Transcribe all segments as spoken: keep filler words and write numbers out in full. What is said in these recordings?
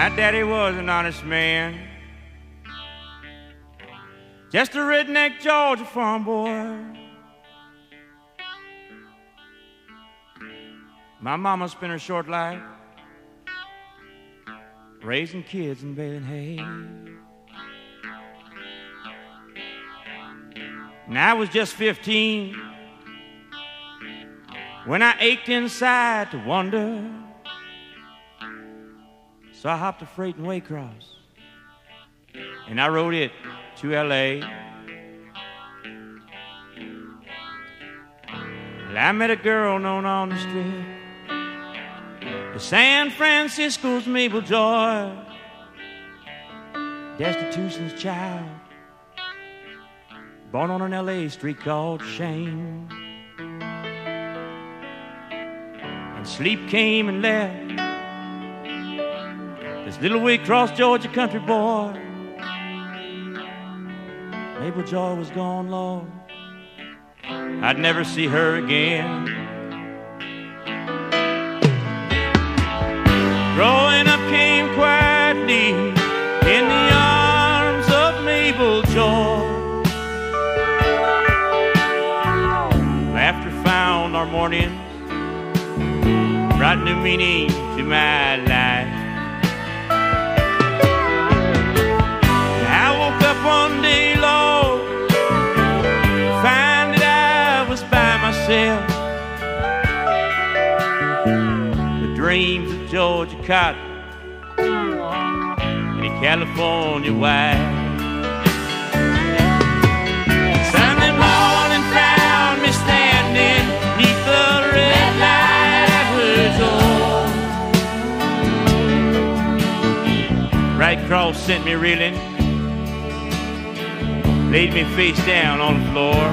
My daddy was an honest man, just a redneck Georgia farm boy. My mama spent her short life raising kids and baling hay. And I was just fifteen when I ached inside to wonder. So I hopped a freight in Waycross and I rode it to L A. Well, I met a girl known on the strip, the San Francisco's Mabel Joy, destitution's child, born on an L A street called Shame. And sleep came and left this little Waycross, Georgia country boy. Mabel Joy was gone, Lord, I'd never see her again. Growing up came quietly in the arms of Mabel Joy. Laughter found our mornings, brought new meaning to my life. I woke up one day, Lord, find that I was by myself. The dreams of Georgia cotton and a California wife. Sunday morning found me standing neath the red light at her door. Right cross sent me reeling, laid me face down on the floor.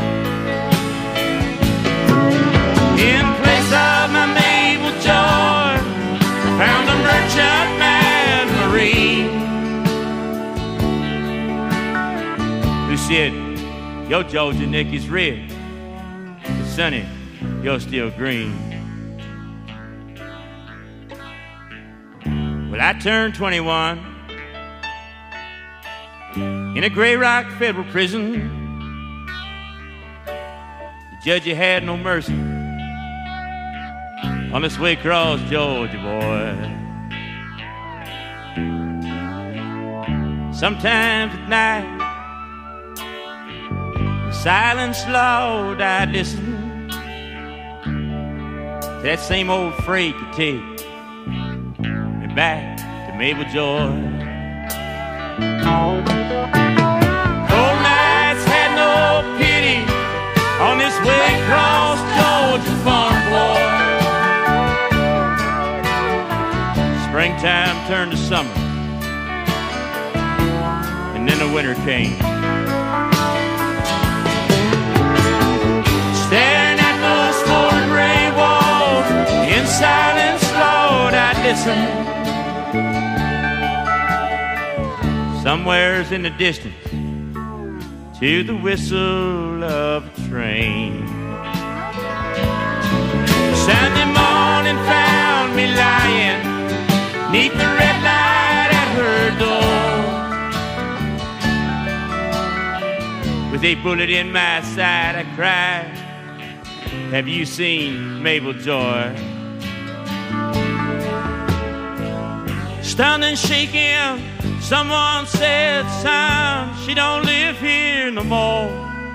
In place of my Mabel Joy, found a merchantman marine who said, "Your Georgia neck is red, but Sonny, you're still green." Well, I turned twenty-one in a Grey Rock federal prison. The judge had no mercy on this Waycross, Georgia boy. Sometimes at night, in silence, Lord, I'd listen to that same old freight to take me back to Mabel Joy. Cold nights had no pity on this Waycross, Georgia farm boy. Springtime turned to summer, and then the winter came. Staring at those four gray walls, in silence, Lord, I'd listen. Somewheres in the distance, to the whistle of a train. Sunday morning found me lying neath the red light at her door. With a bullet in my side, I cried, "Have you seen Mabel Joy?" Stunned and shaking, someone said, "Son, she don't live here no more.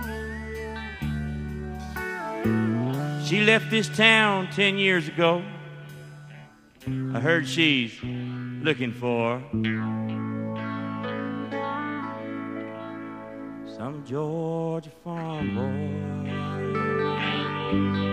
She left this town ten years ago. I heard she's looking for some Georgia farm boy."